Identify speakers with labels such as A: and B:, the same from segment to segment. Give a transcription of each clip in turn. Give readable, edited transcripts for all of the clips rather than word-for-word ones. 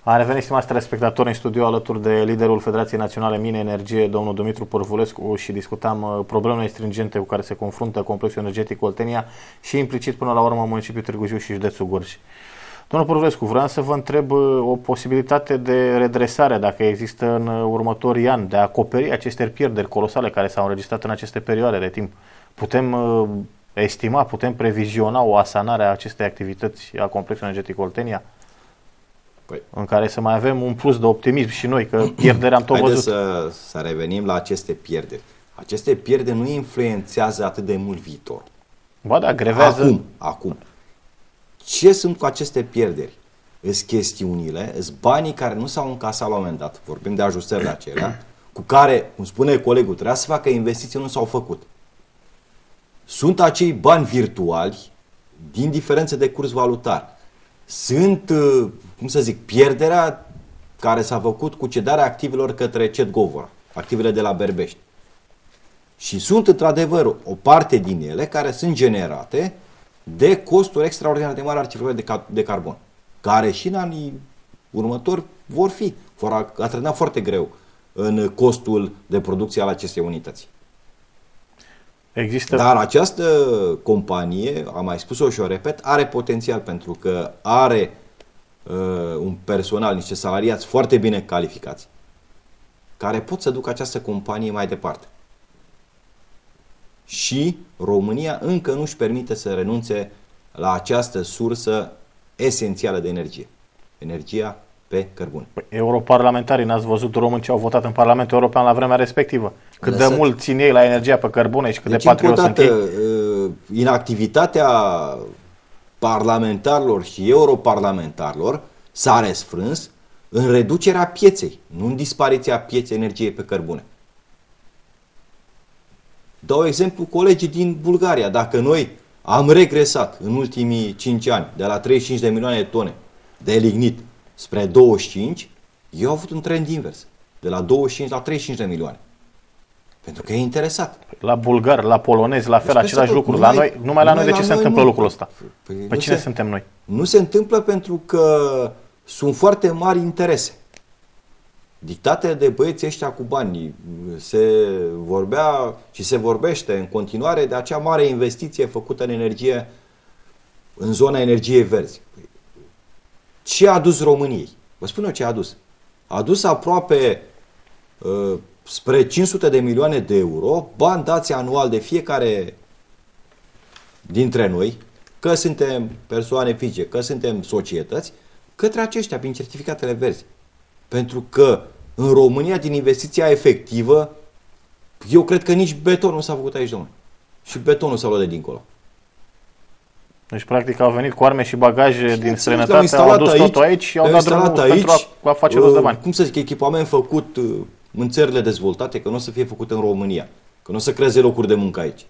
A: A revenit, stimați telespectatori, în studio alături de liderul Federației Naționale Mine Energie, domnul Dumitru Părvulescu, și discutam problemele stringente cu care se confruntă complexul energetic Oltenia și implicit până la urmă municipiul Târgu Jiu și județul Gorj. Domnul Părvulescu, vreau să vă întreb o posibilitate de redresare, dacă există în următorii ani, de a acoperi aceste pierderi colosale care s-au înregistrat în aceste perioade de timp. Putem estima, putem previziona o asanare a acestei activități a complexului energetic Oltenia? În care să mai avem un plus de optimism și noi, că pierderea am tot văzut.
B: Haideți să revenim la aceste pierderi. Aceste pierderi nu influențează atât de mult viitor.
A: Ba da, grevează.
B: Acum. Ce sunt cu aceste pierderi? Îs chestiunile, îs banii care nu s-au încasat la un moment dat, vorbim de ajustările acelea, cu care, cum spune colegul, trebuia să facă investiții, nu s-au făcut. Sunt acei bani virtuali din diferențe de curs valutar. Sunt, cum să zic, pierderea care s-a făcut cu cedarea activelor către CET Govora, activele de la Berbești. Și sunt, într-adevăr, o parte din ele care sunt generate de costuri extraordinar de mari articolare de carbon, care și în anii următori vor atrăna foarte greu în costul de producție al acestei unități. Dar această companie, am mai spus-o și o repet, are potențial pentru că are un personal, niște salariați foarte bine calificați, care pot să ducă această companie mai departe. Și România încă nu își permite să renunțe la această sursă esențială de energie. Energia pe cărbune.
A: Europarlamentarii, n-ați văzut români ce au votat în Parlamentul European la vremea respectivă? Cât de mult țin ei la energia pe cărbune și cât de patrioți sunt ei?
B: Inactivitatea parlamentarilor și europarlamentarilor s-a răsfrâns în reducerea pieței, nu în dispariția pieței energiei pe cărbune. Dau exemplu colegii din Bulgaria. Dacă noi am regresat în ultimii 5 ani de la 35 de milioane de tone de lignit spre 25, eu au avut un trend invers, de la 25 la 35 de milioane. Pentru că e interesat.
A: La bulgari, la polonezi, la fel, același lucru. Numai la noi de ce se întâmplă lucrul ăsta? Pe cine suntem noi?
B: Nu se întâmplă pentru că sunt foarte mari interese. Dictate de băieții ăștia cu bani. Se vorbea și se vorbește în continuare de acea mare investiție făcută în energie, în zona energiei verzi. Ce a adus României? Vă spun eu ce a adus. A adus aproape spre 500 de milioane de euro, bani dați anual de fiecare dintre noi, că suntem persoane fizice, că suntem societăți, către aceștia prin certificatele verzi. Pentru că în România, din investiția efectivă, eu cred că nici beton nu s-a făcut aici, domnule. Și betonul s-a luat de dincolo.
A: Deci, practic, au venit cu arme și bagaje din străinătate, au adus totul aici și au dat drumul pentru a face rost de bani.
B: Cum să zic, echipament făcut în țările dezvoltate, că nu o să fie făcut în România, că nu o să creeze locuri de muncă aici.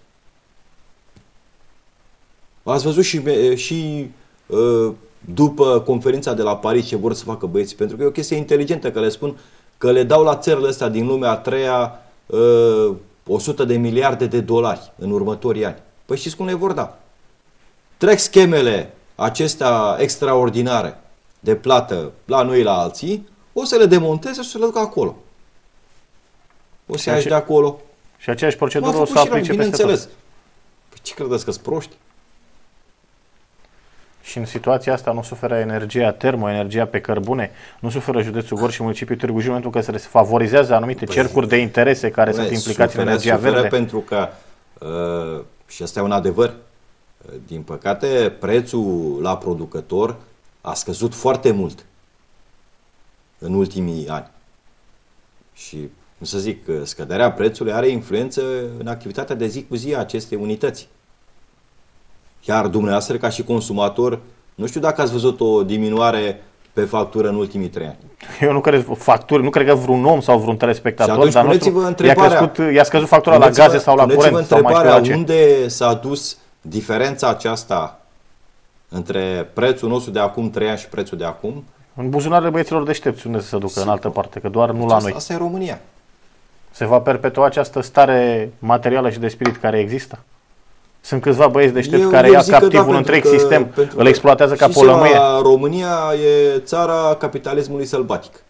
B: Ați văzut și după conferința de la Paris ce vor să facă băieții, pentru că e o chestie inteligentă, că le spun că le dau la țările astea din lumea a treia 100 de miliarde de dolari în următorii ani. Păi știți cum le vor da? Trec schemele acestea extraordinare de plată la noi la alții, o să le demonteze și o să le duc acolo. O să ia de acolo.
A: Și aceeași procedură o să aplice peste tot.
B: Păi ce credeți, că-s proști?
A: Și în situația asta nu suferă energia termo, energia pe cărbune, nu suferă județul Gorj și municipiul Târgu Jiu, pentru că se favorizează anumite cercuri de interese care sunt implicați în energia verde.
B: Pentru că, și asta e un adevăr, din păcate, prețul la producător a scăzut foarte mult în ultimii ani. Și, cum să zic, scăderea prețului are influență în activitatea de zi cu zi a acestei unități. Chiar dumneavoastră, ca și consumator, nu știu dacă ați văzut o diminuare pe factură în ultimii 3 ani.
A: Eu nu cred facturi, nu cred că vreun om sau vreun telespectator,
B: dar nostru
A: i-a scăzut factura la gaze sau la curent.
B: Sau întrebarea unde s-a dus diferența aceasta între prețul nostru de acum 3 ani și prețul de acum?
A: În buzunarele băieților deștepți, unde se ducă, în altă parte, că doar nu la noi.
B: Asta e România.
A: Se va perpetua această stare materială și de spirit care există? Sunt câțiva băieți deștepți care ia captiv un întreg sistem, îl exploatează ca polămâie.
B: România e țara capitalismului sălbatic.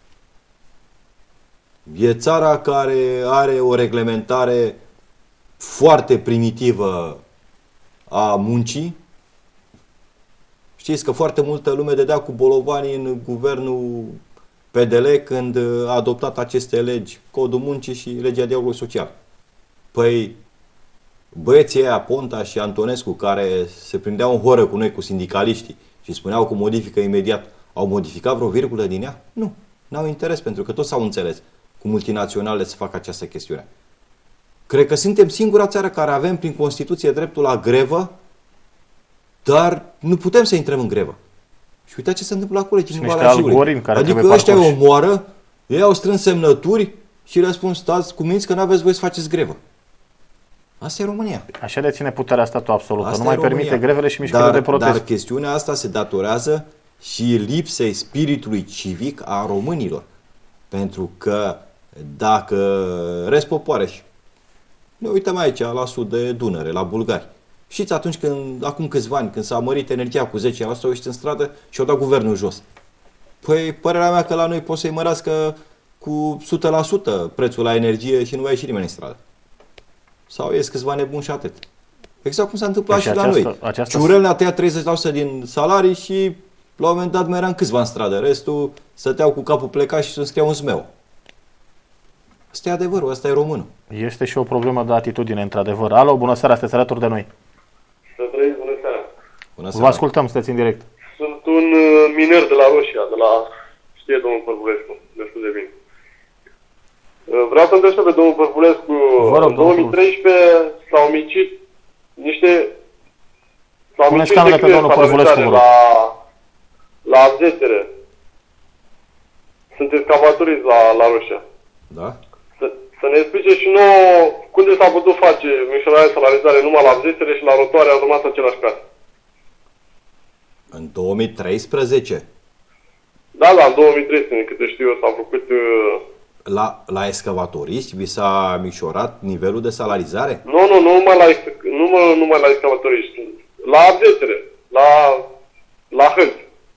B: E țara care are o reglementare foarte primitivă a muncii. Știți că foarte multă lume dădea cu bolovanii în guvernul PDL când a adoptat aceste legi, Codul Muncii și legea dialogului social. Păi, băieții ăia, Ponta și Antonescu, care se prindeau în horă cu noi, cu sindicaliștii, și spuneau că modifică imediat, au modificat vreo virgulă din ea? Nu. N-au interes, pentru că toți s-au înțeles cu multinaționale să facă această chestiune. Cred că suntem singura țară care avem prin Constituție dreptul la grevă, dar nu putem să intrăm în grevă. Și uitați ce se întâmplă la colegi în Valea Jiului. Adică ăștia o omoară, ei au strâns semnături și răspund, stați cuminți că nu aveți voie să faceți grevă. Asta e România.
A: Așa deține puterea statul absolută. Asta nu mai permite grevele și mișcările de protest.
B: Dar chestiunea asta se datorează și lipsei spiritului civic a românilor. Pentru că dacă rest popoare și ne uităm aici la sud de Dunăre, la bulgari. Știți, atunci când, acum câțiva ani, când s-a mărit energia cu 10%, au ieșit în stradă și au dat guvernul jos. Păi, părerea mea că la noi pot să-i mărească cu 100% prețul la energie și nu va ieși nimeni în stradă. Sau ies câțiva nebuni și atât. Exact cum s-a întâmplat și la noi. Ciurel ne-a tăiat 30% din salarii și la un moment dat mai eram câțiva în stradă. Restul stăteau cu capul plecat și se înscriau în zmeu. Asta e adevărul, asta e românul.
A: Este și o problemă de atitudine, într-adevăr. Alo, bună seara, sunteți alături de noi.
C: Să trăiți, bună seara.
B: Bună seara.
A: Vă ascultăm, sunteți în direct.
C: Sunt un miner de la Roșia, de la, știe domnul Părvulescu, destul de bine. Vreau să întreb pe domnul Părvulescu, în 2013 s-au micit niște la Abzetere. Sunt excavatoriști la Roșia.
B: Da?
C: Să ne explice și nouă cum de s-a putut face micșorarea de salarizare numai la Abzetere și la Rotoare au rămas același caz.
B: În 2013?
C: Da, în 2013, câte știu eu, s-au făcut...
B: La excavatoriști vi s-a micșorat nivelul de salarizare?
C: Nu numai la excavatoriști. La Abzetere, la hâlți.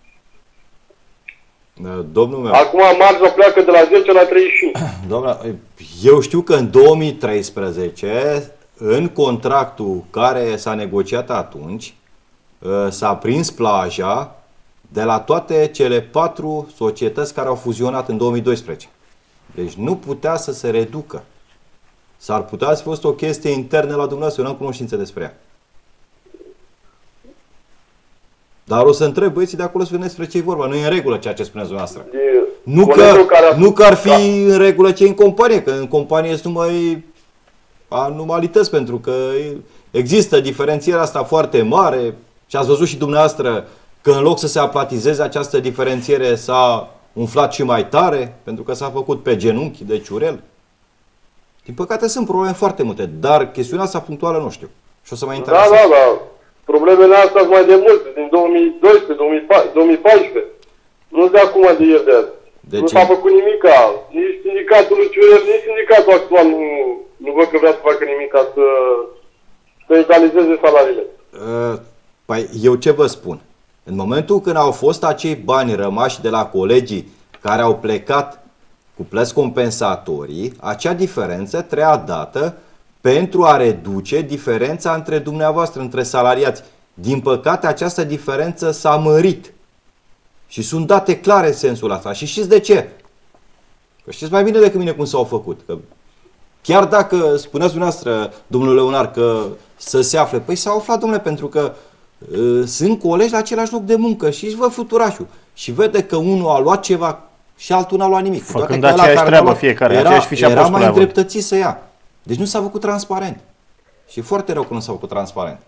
B: Domnul meu.
C: Acum marja pleacă de la 10 la 35.
B: Doamne, eu știu că în 2013, în contractul care s-a negociat atunci, s-a prins plaja de la toate cele 4 societăți care au fuzionat în 2012. Deci nu putea să se reducă. S-ar putea să fi fost o chestie internă la dumneavoastră, eu nu am cunoștință despre ea. Dar o să întreb băieții de acolo să vedeți despre ce e vorba. Nu e în regulă ceea ce spuneți dumneavoastră. Nu că ar fi în regulă ce e în companie, că în companie sunt numai anomalități, pentru că există diferențierea asta foarte mare și ați văzut și dumneavoastră că în loc să se aplatizeze această diferențiere s-a umflat și mai tare, pentru că s-a făcut pe genunchi de ciurel. Din păcate sunt probleme foarte multe, dar chestiunea asta punctuală nu știu. Și o să mai interesează.
C: Da. Problemele astea sunt mai de mult, din 2012, 2014. Nu de acum, de ieri de azi. Deci... Nu s-a făcut nimica. Nici sindicatul lui Ciurel, nici sindicatul actual nu văd că vrea să facă nimica să egalizeze salariile.
B: Păi eu ce vă spun? În momentul când au fost acei bani rămași de la colegii care au plecat cu plăți compensatorii, acea diferență trebuia dată pentru a reduce diferența între dumneavoastră, între salariați. Din păcate, această diferență s-a mărit. Și sunt date clare în sensul ăsta. Și știți de ce? Că știți mai bine decât mine cum s-au făcut. Că chiar dacă spuneați dumneavoastră, domnul Leonar, că să se afle, păi s-au aflat, domnule, pentru că sunt colegi la același loc de muncă și își văd fluturașul. Și vede că unul a luat ceva și altul n-a luat nimic.
A: Făcând aceeași treabă fiecare,
B: era mai îndreptățit să ia. Deci nu s-a făcut transparent. Și e foarte rău că nu s-a făcut transparent.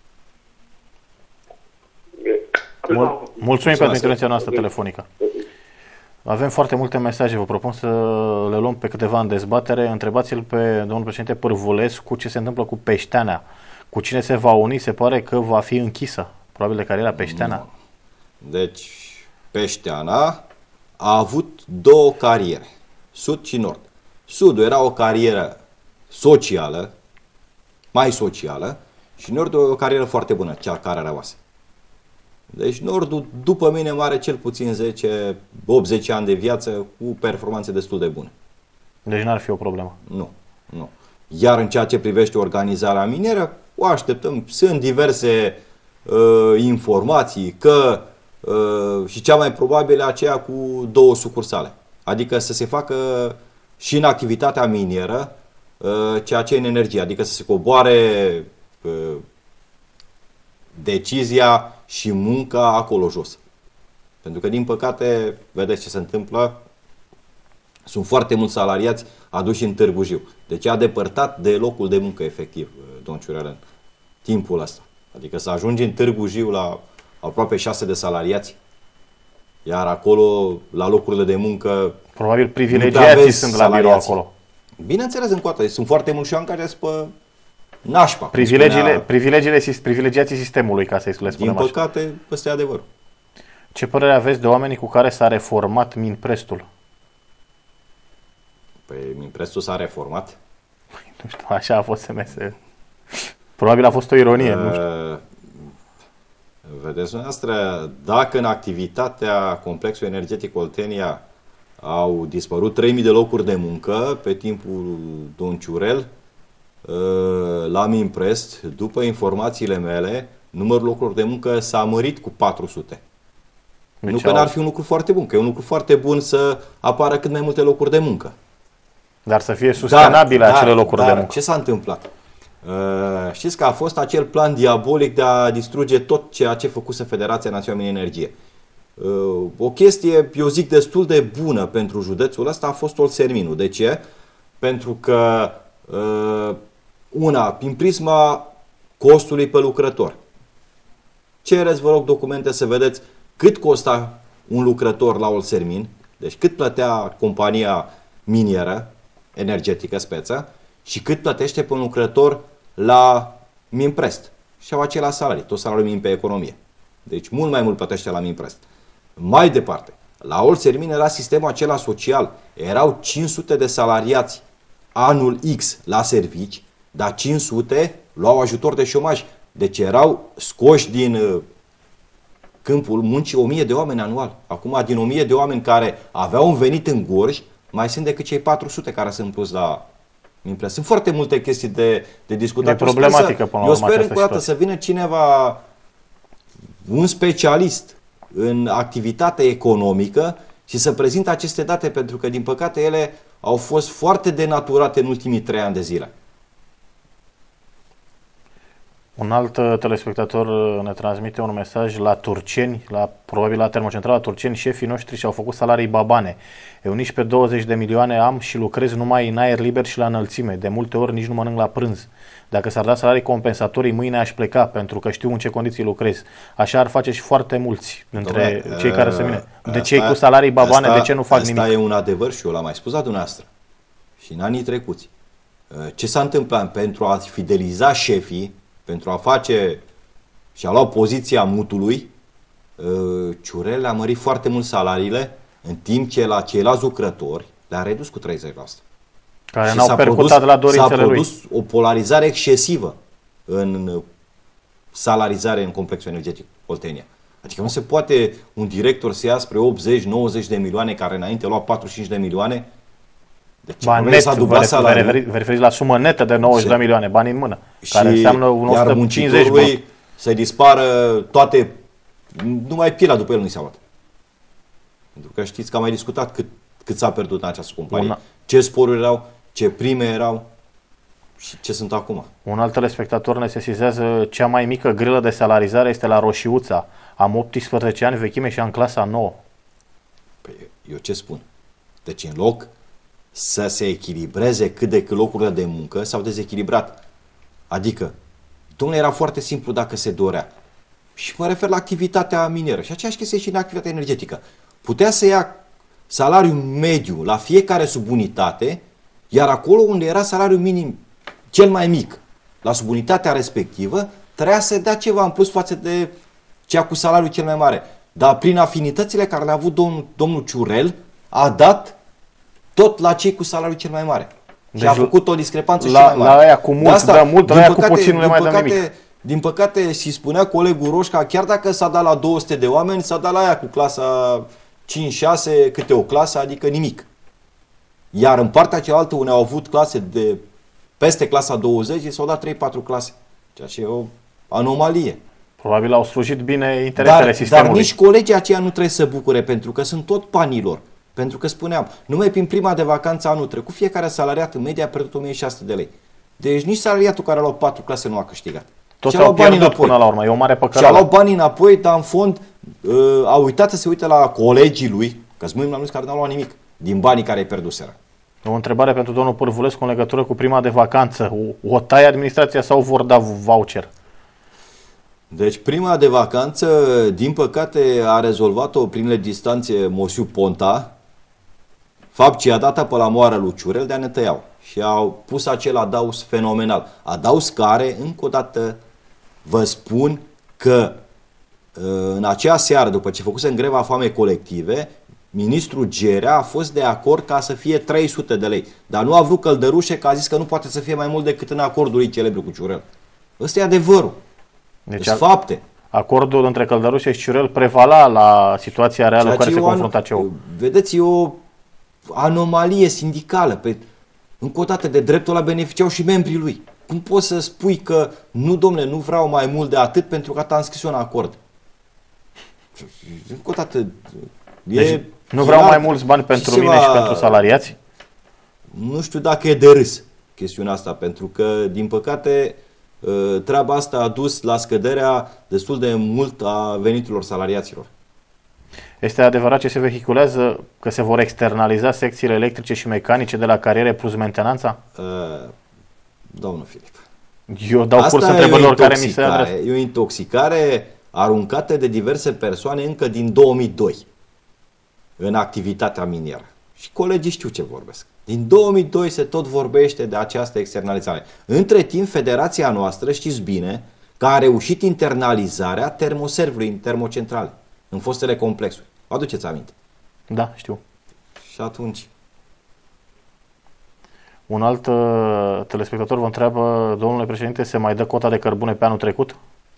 A: Mulțumim pentru intervenția noastră telefonică. Avem foarte multe mesaje. Vă propun să le luăm pe câteva în dezbatere. Întrebați-l pe domnul președinte Pârvulescu ce se întâmplă cu Peșteana. Cu cine se va uni? Se pare că va fi închisă. Probabil de cariera Peșteana.
B: Deci, Peșteana a avut 2 cariere. Sud și nord. Sudul era o carieră socială, mai socială, Și Nordul e o carieră foarte bună, cea care are oase. Deci Nordul, după mine, are cel puțin 10-80 ani de viață cu performanțe destul de bune.
A: Deci n-ar fi o problemă.
B: Nu. Iar în ceea ce privește organizarea minieră, o așteptăm. Sunt diverse informații că și cea mai probabilă aceea cu 2 sucursale. Adică să se facă și în activitatea minieră ceea ce e în energie, adică să se coboare decizia și munca acolo jos. Pentru că, din păcate, vedeți ce se întâmplă, sunt foarte mulți salariați aduși în Târgu Jiu. Deci a depărtat de locul de muncă, efectiv, domn Ciurelen, timpul ăsta. Adică să ajungi în Târgu Jiu la aproape 6 de salariați, iar acolo, la locurile de muncă,
A: probabil privilegiații sunt la birou acolo.
B: Bineînțeles, încoată, sunt foarte mulți și angajați pe nașpa.
A: Privilegiații sistemului, ca să-i spunem.
B: Din păcate, ăsta e adevărul.
A: Ce părere aveți de oamenii cu care s-a reformat Minprestul?
B: Păi Minprestul s-a reformat?
A: Nu știu, așa a fost SMS. Probabil a fost o ironie, nu știu.
B: Vedeți dumneavoastră, dacă în activitatea complexului energetic Oltenia au dispărut 3000 de locuri de muncă pe timpul domn Ciurel, la Minprest, după informațiile mele, numărul locurilor de muncă s-a mărit cu 400. Deci nu că n-ar fi un lucru foarte bun, că e un lucru foarte bun să apară cât mai multe locuri de muncă.
A: Dar să fie sustenabile acele locuri de muncă.
B: Ce s-a întâmplat? Știți că a fost acel plan diabolic de a distruge tot ceea ce făcuse Federația Națională de Energie. O chestie, eu zic, destul de bună pentru județul ăsta a fost Olserminul. De ce? Pentru că prin prisma costului pe lucrător. Cereți, vă rog, documente să vedeți cât costa un lucrător la Olsermin, deci cât plătea compania minieră energetică Speța și cât plătește pe un lucrător la Minprest. Și au același salarii, tot salariul minim pe economie. Deci mult mai mult plătește la Minprest. Mai departe, la Olsermin era sistemul acela social. Erau 500 de salariați anul X la servici, dar 500 luau ajutor de șomaj. Deci erau scoși din câmpul muncii 1000 de oameni anual. Acum, din 1000 de oameni care aveau un venit în Gorj, mai sunt decât cei 400 care sunt pus la Minprest. Sunt foarte multe chestii de discutat.
A: E problematică până la urmă.
B: Eu sper încă o dată să vină cineva, un specialist în activitate economică și să prezinte aceste date, pentru că, din păcate, ele au fost foarte denaturate în ultimii 3 ani de zile.
A: Un alt telespectator ne transmite un mesaj la Turceni, probabil la termocentrala Turceni, șefii noștri și-au făcut salarii babane. Eu nici pe 20 de milioane am și lucrez numai în aer liber și la înălțime. De multe ori nici nu mănânc la prânz. Dacă s-ar da salarii compensatorii, mâine aș pleca, pentru că știu în ce condiții lucrez. Așa ar face și foarte mulți dintre cei care se mine. De cei cu salarii babane, de ce nu fac nimic?
B: Asta e un adevăr și eu l-am mai spus la dumneavoastră. Și în anii trecuți. Ce s-a întâmplat pentru a fideliza șefii, pentru a face și a lua poziția mutului, Ciurel a mărit foarte mult salariile, în timp ce la ceilalți lucrători le-a redus cu 30%.
A: Care n-au percutat la dorințele lui.
B: S-a produs o polarizare excesivă în salarizare în complexul energetic Oltenia. Adică nu se poate un director să ia spre 80-90 de milioane, care înainte lua 45 de milioane. Deci
A: vă referiți la sumă netă de 90 de milioane, bani în mână, care înseamnă un 150
B: lui să dispară toate, numai pielea după el nu-i s-a luat. Pentru că știți că am mai discutat cât s-a pierdut în această companie, ce sporuri erau, ce prime erau și ce sunt acum.
A: Un alt telespectator ne sesizează: cea mai mică grilă de salarizare este la Roșiuța. Am 18 ani vechime și am clasa 9.
B: Păi eu ce spun? Deci în loc să se echilibreze cât de cât locurile de muncă, s-au dezechilibrat. Adică, domnule, era foarte simplu dacă se dorea. Și mă refer la activitatea minieră. Și aceeași chestie și în activitatea energetică. Putea să ia salariul mediu la fiecare subunitate, iar acolo unde era salariul minim cel mai mic, la subunitatea respectivă, trebuia să dea ceva în plus față de cea cu salariul cel mai mare. Dar prin afinitățile care le-a avut domnul Ciurel, a dat tot la cei cu salariul cel mai mare. Deci și a făcut o discrepanță și mai mare.
A: La aia cu mult dă mult, la aia cu puțin nu le mai dă nimic.
B: din păcate, și spunea colegul Roșca, chiar dacă s-a dat la 200 de oameni, s-a dat la aia cu clasa 5-6, câte o clasă, adică nimic. Iar în partea cealaltă, unde au avut clase de peste clasa 20, s-au dat 3-4 clase. Ceea ce e o anomalie.
A: Probabil au slujit bine interesele sistemului.
B: Dar nici colegii aceia nu trebuie să bucure, pentru că sunt tot banilor. Pentru că spuneam, numai prin prima de vacanță anul trecut, fiecare salariat în media a pierdut 1600 de lei. Deci nici salariatul care a luat 4 clase nu a câștigat.
A: Toți au pierdut până la urmă, e o mare păcăleală.
B: Și-a luat banii înapoi, dar în fond a uitat să se uite la colegii lui, că sunt mulți care n-au luat nimic din banii care îi pierduseră.
A: O întrebare pentru domnul Pârvulescu în legătură cu prima de vacanță. O taie administrația sau vor da voucher?
B: Deci prima de vacanță, din păcate, a rezolvat-o prin legislație Mosiu Ponta, fapt ce a dat apă la moară lui Ciurel de a ne tăiau. Și au pus acel adaus fenomenal. Adaus care, încă o dată, vă spun că în acea seară, după ce făcuse în greva foame colective, ministrul Gerea a fost de acord ca să fie 300 de lei. Dar nu a vrut Căldărușe, că a zis că nu poate să fie mai mult decât în acordul lui celebru cu Ciurel. Ăsta e adevărul. Deci fapte.
A: Acordul între Căldărușe și Ciurel prevala la situația reală cu care se confrunta CEU.
B: Vedeți, e o anomalie sindicală. Încă o dată, de dreptul ăla beneficiau și membrii lui. Cum poți să spui că nu, domnule, nu vreau mai mult de atât pentru că t-am scris un acord? Încă o dată...
A: Deci nu vreau mai mulți bani pentru mine și pentru salariați?
B: Nu știu dacă e de râs chestiunea asta, pentru că, din păcate, treaba asta a dus la scăderea destul de mult a veniturilor salariaților.
A: Este adevărat ce se vehiculează, că se vor externaliza secțiile electrice și mecanice de la cariere plus mentenanța?
B: Domnul Filip.
A: Eu dau curs întrebărilor care mi se adresează.
B: E o intoxicare aruncată de diverse persoane încă din 2002 în activitatea minieră. Și colegii știu ce vorbesc. Din 2002 se tot vorbește de această externalizare. Între timp, federația noastră, știți bine, că a reușit internalizarea termoservului în termocentrale, în fostele complexuri. Aduceți aminte?
A: Da, știu.
B: Și atunci...
A: Un alt telespectator vă întreabă, domnule președinte, se mai dă cota de cărbune pe anul trecut?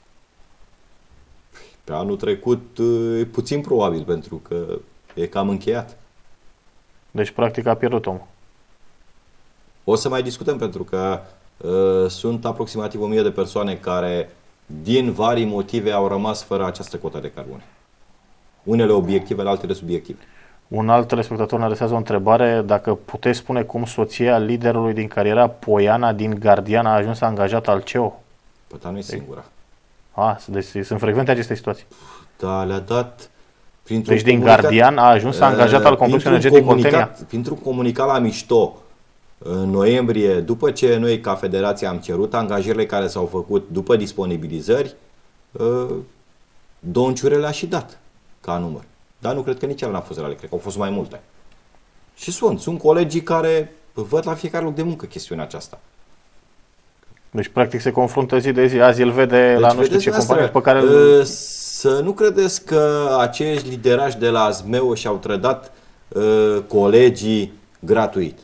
B: Pe anul trecut e puțin probabil, pentru că e cam încheiat.
A: Deci, practic, a pierdut omul.
B: O să mai discutăm, pentru că sunt aproximativ 1000 de persoane care, din vari motive, au rămas fără această cotă de cărbune. Unele obiective, altele subiective. Un
A: alt telespectator ne adresează o întrebare, dacă puteți spune cum soția liderului din cariera Poiana din Gardian a ajuns angajat al CEO?
B: Păi, dar nu e singura.
A: Deci sunt frecvente aceste situații.
B: Da, le-a dat...
A: Deci din Gardian a ajuns angajat al complexului energetic Oltenia?
B: Printr-un comunicat la mișto, în noiembrie, după ce noi ca federație am cerut angajările care s-au făcut după disponibilizări, domnul Ciurel le-a și dat ca număr. Dar nu cred că nici el n-a fost reale, cred că au fost mai multe. Și sunt colegii care văd la fiecare loc de muncă chestiunea aceasta.
A: Deci practic se confruntă zi de zi, azi îl vede la nu știu ce companie pe care
B: să nu credeți că acești liderași de la Azmeo și-au trădat colegii gratuit.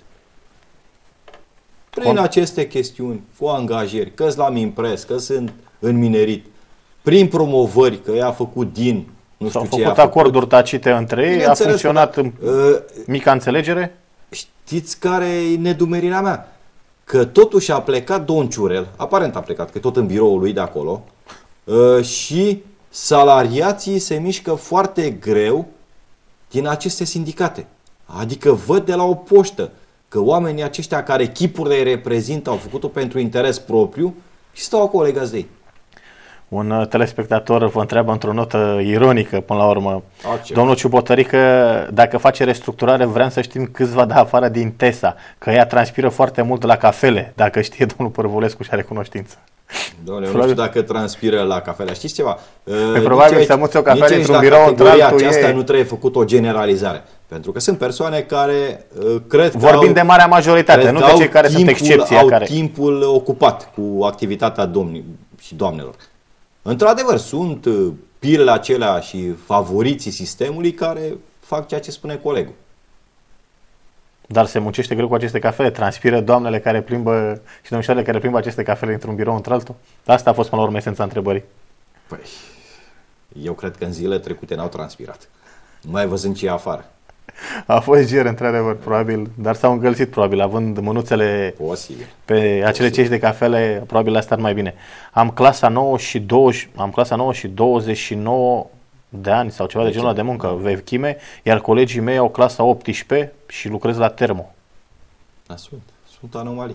B: Prin aceste chestiuni, cu angajări, că-s la Minpres, că sunt în minerit, prin promovări, că i-a făcut din nu știu ce
A: a făcut acorduri tacite între ei, a funcționat în mica înțelegere?
B: Știți care e nedumerirea mea? Că totuși a plecat domn Ciurel, aparent a plecat, că tot în biroul lui de acolo, și salariații se mișcă foarte greu din aceste sindicate. Adică văd de la o poștă că oamenii aceștia care chipurile îi reprezintă au făcut-o pentru interes propriu și stau acolo legați de ei.
A: Un telespectator vă întreabă într-o notă ironică, până la urmă, domnul Ciubotărică, dacă face restructurare, vrem să știm câți va da afară din TESA, că ea transpiră foarte mult la cafele, dacă știe domnul Pârvulescu și are cunoștință.
B: Doamne, nu știu dacă transpiră la cafele. Știți ceva?
A: Probabil să muți o cafele într-un birou într-altul.
B: Aceasta nu trebuie făcut o generalizare. Pentru că sunt persoane care cred că
A: vorbim de marea majoritate, nu de cei care sunt excepția.
B: Au timpul ocupat cu activitatea domnilor și doamnelor. Într-adevăr, sunt pilele acelea și favoriții sistemului care fac ceea ce spune colegul.
A: Dar se muncește greu cu aceste cafele, transpiră doamnele care plimbă și domnișoarele care plimbă aceste cafele dintr-un birou într-altul? Asta a fost până la urmă esența întrebării.
B: Păi, eu cred că în zilele trecute n-au transpirat. Nu mai văzând ce e afară.
A: A fost ger, într-adevăr, probabil, dar s-au încălzit, probabil, având mânuțele
B: Posibil.
A: pe acele cești de cafele, probabil a stat mai bine. Am clasa 9 și 29 de ani sau ceva de genul de muncă, vechime, iar colegii mei au clasa 18 și lucrez la termo.
B: Da, sunt anomalii.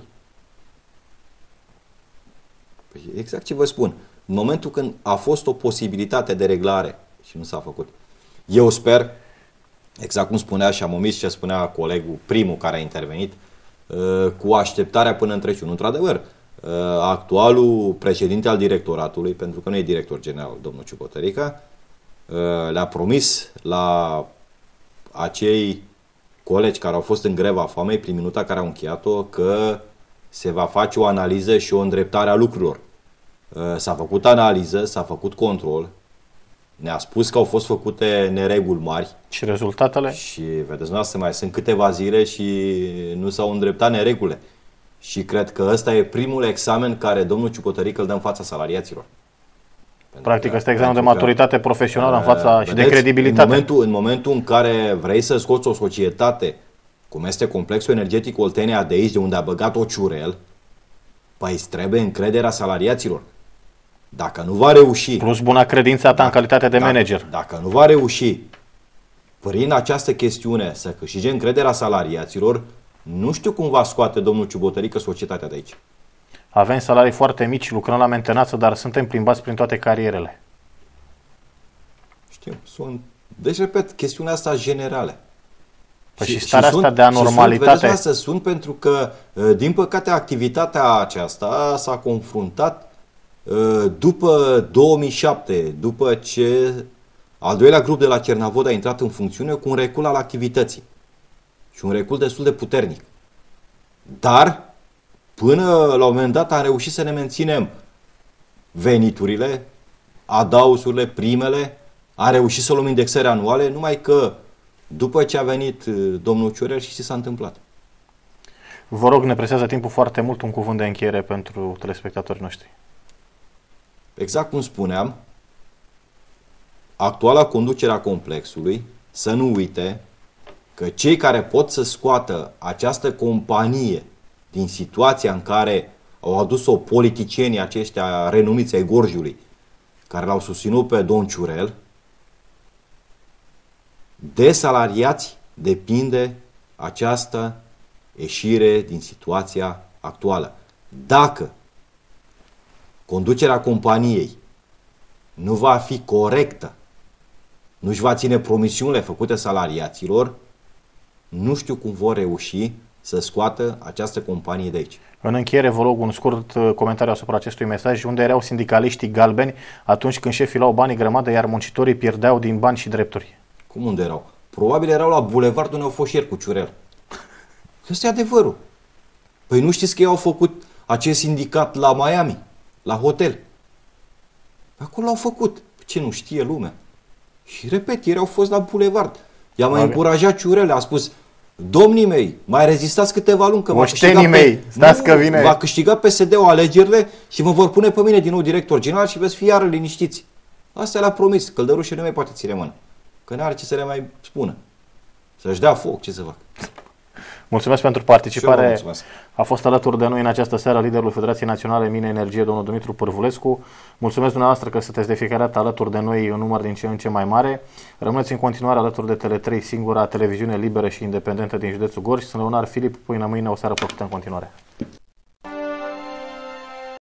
B: Păi exact ce vă spun. În momentul când a fost o posibilitate de reglare și nu s-a făcut, eu sper, exact cum spunea și am omis ce spunea colegul, primul care a intervenit, cu așteptarea până în Crăciun. Într-adevăr, actualul președinte al directoratului, pentru că nu e director general, domnul Ciuboterică, le-a promis la acei colegi care au fost în greva foamei, prin minuta care au încheiat-o, că se va face o analiză și o îndreptare a lucrurilor. S-a făcut analiză, s-a făcut control, ne-a spus că au fost făcute nereguli mari.
A: Și rezultatele?
B: Și vedeți noastră, mai sunt câteva zile și nu s-au îndreptat neregulile. Și cred că ăsta e primul examen care domnul Ciuboterică îl dă în fața salariaților.
A: Practic, ăsta e examenul de maturitate profesională în fața și de credibilitate.
B: În momentul în care vrei să scoți o societate, cum este Complexul Energetic Oltenia, de aici, de unde a băgat-o Ciurel, păi îți trebuie încrederea salariaților. Dacă nu va reuși...
A: Plus buna credința ta în calitate de manager.
B: Dacă nu va reuși prin această chestiune să câștige încrederea salariaților, nu știu cum va scoate domnul Ciuboterică societatea de aici.
A: Avem salarii foarte mici, lucrăm la mentenanță, dar suntem plimbați prin toate carierele.
B: Știu, deci, repet, chestiunea asta generală.
A: Păi și starea asta de anormalitate...
B: Sunt pentru că, din păcate, activitatea aceasta s-a confruntat după 2007, după ce al doilea grup de la Cernavod a intrat în funcțiune cu un recul al activității. Și un recul destul de puternic. Dar, până la un moment dat, am reușit să ne menținem veniturile, adausurile, primele, am reușit să luăm indexări anuale, numai că după ce a venit domnul Ciurel, și ce s-a întâmplat.
A: Vă rog, ne presează timpul foarte mult, un cuvânt de încheiere pentru telespectatorii noștri.
B: Exact cum spuneam, actuala conducere a complexului să nu uite că cei care pot să scoată această companie din situația în care au adus-o politicienii aceștia renumiți ai Gorjului, care l-au susținut pe domn Ciurel, de salariați depinde această ieșire din situația actuală. Dacă conducerea companiei nu va fi corectă, nu își va ține promisiunile făcute salariaților, nu știu cum vor reuși să scoată această companie de aici.
A: În încheiere, vă rog un scurt comentariu asupra acestui mesaj. Unde erau sindicaliștii galbeni atunci când șefii luau banii grămadă, iar muncitorii pierdeau din bani și drepturi?
B: Cum unde erau? Probabil erau la bulevard unde au fost ieri cu Ciurel. Ăsta e adevărul. Păi nu știți că ei au făcut acest sindicat la Miami, la hotel? Acolo l-au făcut. Ce nu știe lumea? Și repet, ieri au fost la bulevard. I-a mai încurajat Ciurel, a spus: domnii mei, mai rezistați câteva luni, că va câștiga PSD-ul alegerile și mă vor pune pe mine din nou director general și veți fi iară liniștiți. Asta le-a promis. Călărușe nu mai poate ține mână. Că n-are ce să le mai spună. Să-și dea foc, ce să fac.
A: Mulțumesc pentru participare. A fost alături de noi în această seară liderul Federației Naționale Mine Energie, domnul Dumitru Pârvulescu. Mulțumesc dumneavoastră că sunteți de fiecare dată alături de noi în număr din ce în ce mai mare. Rămâneți în continuare alături de Tele3, singura televiziune liberă și independentă din județul Gorj. Sunt Leonar Filip, până mâine o seară plăcută în continuare.